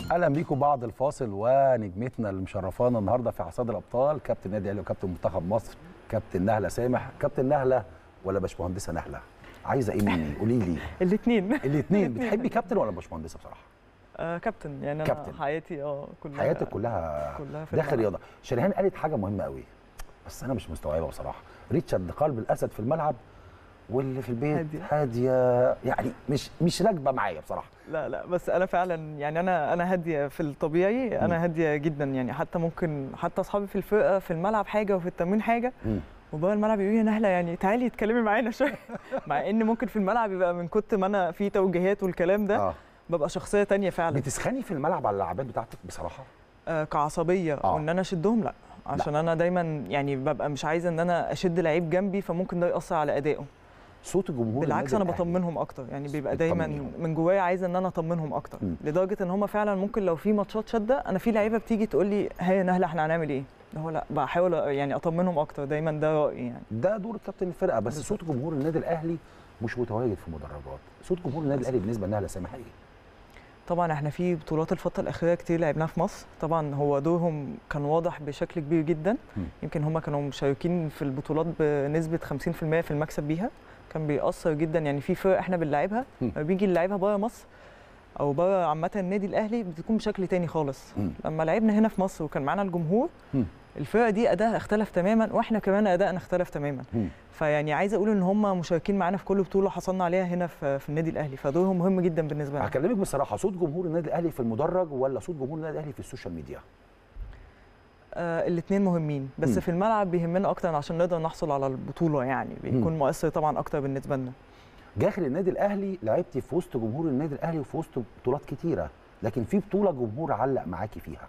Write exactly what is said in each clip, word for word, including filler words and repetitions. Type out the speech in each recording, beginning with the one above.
اهلا بيكم بعد الفاصل ونجمتنا اللي مشرفانا النهارده في حصاد الابطال كابتن نادي الاهلي وكابتن منتخب مصر كابتن نهله سامح. كابتن نهله ولا باشمهندسه نهله؟ عايزه ايه مني؟ قولي لي. الاثنين الاثنين. بتحبي كابتن ولا باشمهندسه بصراحه؟ آه كابتن، يعني انا كابتن. حياتي اه كلها حياتك كلها كلها في داخل رياضه. شريهان قالت حاجه مهمه قوي بس انا مش مستوعبها بصراحه. ريتشارد قلب الاسد في الملعب واللي في البيت هادية. هاديه، يعني مش مش راكبه معايا بصراحه. لا لا بس انا فعلا يعني انا انا هاديه في الطبيعي، انا هاديه جدا يعني. حتى ممكن حتى اصحابي في الفرقه في الملعب حاجه وفي التمرين حاجه وبره الملعب يقولوا لي نهله يعني تعالي اتكلمي معانا شويه. مع ان ممكن في الملعب يبقى من كتر ما انا في توجيهات والكلام ده آه. ببقى شخصيه تانية فعلا. بتسخني في الملعب على اللعبات بتاعتك بصراحه؟ آه كعصبيه آه. وان انا اشدهم لا، عشان لا. انا دايما يعني ببقى مش عايزه ان انا اشد لعيب جنبي فممكن ده ياثر على ادائه. صوت الجمهور بالعكس انا بطمنهم اكتر، يعني بيبقى دايما من جوايا عايزه ان انا اطمنهم اكتر. م. لدرجه ان هم فعلا ممكن لو في ماتشات شده انا في لعيبه بتيجي تقول لي هي نهله احنا هنعمل ايه؟ هو لا بحاول يعني اطمنهم اكتر، دايما ده رايي يعني. ده دور كابتن الفرقه. بس صوت جمهور النادي الاهلي مش متواجد في المدرجات. صوت جمهور النادي الاهلي بالنسبه لنهله سامح ايه؟ طبعا احنا في بطولات الفتره الاخيره كتير لعبناها في مصر، طبعا هو دورهم كان واضح بشكل كبير جدا. م. يمكن هم كانوا مشاركين في البطولات بنسبه خمسين في المية في المكسب بيها، كان بيأثر جدا. يعني في فرق احنا بنلعبها لما بيجي نلعبها بره مصر او بره عامه النادي الاهلي بتكون بشكل تاني خالص. م. لما لعبنا هنا في مصر وكان معانا الجمهور م. الفرقه دي ادائها اختلف تماما واحنا كمان ادائنا اختلف تماما. م. فيعني عايزه اقول ان هم مشاركين معانا في كل بطوله حصلنا عليها هنا في, في النادي الاهلي، فدورهم مهم جدا بالنسبه لنا. هكلمك بصراحه، صوت جمهور النادي الاهلي في المدرج ولا صوت جمهور النادي الاهلي في السوشيال ميديا؟ آه الاثنين مهمين بس م. في الملعب بيهمنا اكتر عشان نقدر نحصل على البطوله، يعني بيكون مؤثر طبعا اكتر بالنسبه لنا. داخل النادي الاهلي لعبتي في وسط جمهور النادي الاهلي وفي وسط بطولات كتيره، لكن في بطوله جمهور علق معاكي فيها.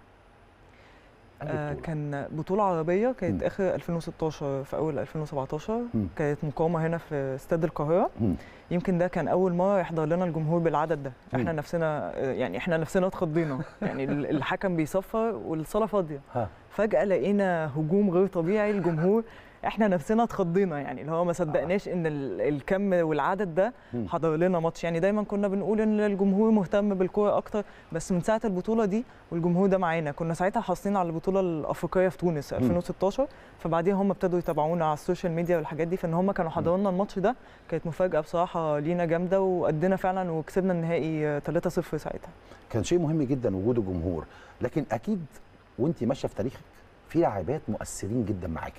آه كان بطوله عربيه كانت م. اخر ألفين وستاشر في اول ألفين وسبعتاشر م. كانت مقامه هنا في استاد القاهره. م. يمكن ده كان اول مره يحضر لنا الجمهور بالعدد ده. م. احنا نفسنا يعني احنا نفسنا اتخضينا. يعني الحكم بيصفر والصاله فاضيه، فجاه لقينا هجوم غير طبيعي الجمهور، احنا نفسنا اتخضينا، يعني اللي هو ما صدقناش ان الكم والعدد ده حضر لنا ماتش. يعني دايما كنا بنقول ان الجمهور مهتم بالكوره اكتر، بس من ساعه البطوله دي والجمهور ده معانا. كنا ساعتها حاصلين على البطوله الافريقيه في تونس ألفين وستاشر، فبعديها هم ابتدوا يتابعونا على السوشيال ميديا والحاجات دي، فان هم كانوا حضروا لنا الماتش ده كانت مفاجاه بصراحه لينا جامده، وادينا فعلا وكسبنا النهائي ثلاثة صفر ساعتها. كان شيء مهم جدا وجود الجمهور، لكن اكيد وانت ماشيه في تاريخك في لاعبات مؤثرين جدا معاكي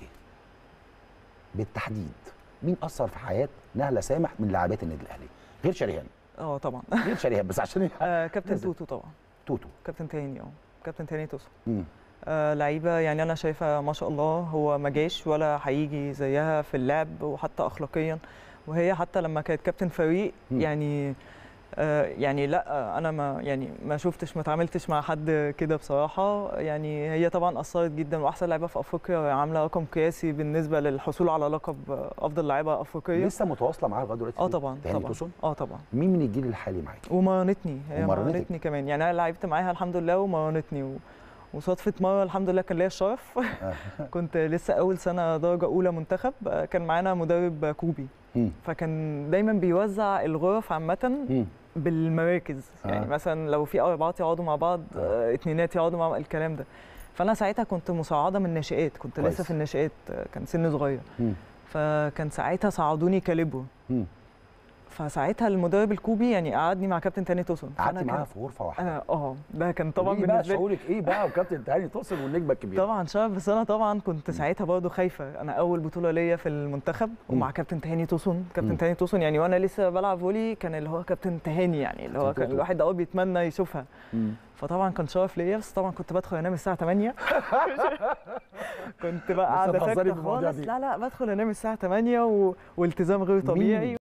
بالتحديد. مين اثر في حياه نهله سامح من لاعبات النادي الاهلي غير شريهان؟ اه طبعا غير شريهان بس عشان آه كابتن توتو طبعا. توتو كابتن تاني اه كابتن تاني توسو. آه لعيبه يعني انا شايفه ما شاء الله، هو ما جاش ولا هيجي زيها في اللعب وحتى اخلاقيا، وهي حتى لما كانت كابتن فريق م. يعني آه يعني لا انا ما يعني ما شفتش ما اتعاملتش مع حد كده بصراحه. يعني هي طبعا اثرت جدا واحسن لاعبه في افريقيا، عامله رقم قياسي بالنسبه للحصول على لقب افضل لاعبه افريقيه. لسه متواصله معاها لغايه دلوقتي؟ اه طبعا طبعا توسن؟ اه طبعا. مين من الجيل الحالي معاكي؟ ومرنتني، هي مرنتني كمان، يعني انا لعبت معاها الحمد لله ومرنتني و... وصدفه مره الحمد لله كان ليا الشرف. كنت لسه اول سنه درجه اولى منتخب، كان معانا مدرب كوبي فكان دايما بيوزع الغرف عامه بالمراكز. يعني آه. مثلا لو في اربعات يقعدوا مع بعض، آه. اتنينات يقعدوا مع الكلام ده. فانا ساعتها كنت مساعده من الناشئات، كنت كويس. لسه في الناشئات، كان سن صغير. م. فكان ساعتها صعدوني كاليبو. م. فساعتها المدرب الكوبي يعني قعدني مع كابتن تاني توسن. قعدت معاها في غرفه واحده؟ انا اه ده كان طبعا بالنسبه لي شعورك ايه بقى وكابتن تاني توسن والنجمه الكبيره؟ طبعا شرف، بس انا طبعا كنت ساعتها برضه خايفه، انا اول بطوله ليا في المنتخب ومع كابتن تهاني توسن. كابتن تهاني توسن يعني وانا لسه بلعب فولي كان اللي هو كابتن تهاني، يعني اللي هو كان الواحد اه بيتمنى يشوفها. مم. فطبعا كان شرف ليا، بس طبعا كنت بدخل انام الساعه تمانية. كنت بقى قاعده ساكته خالص. لا لا بدخل انام الساعه تمانية و... والتزام غير طبيعي.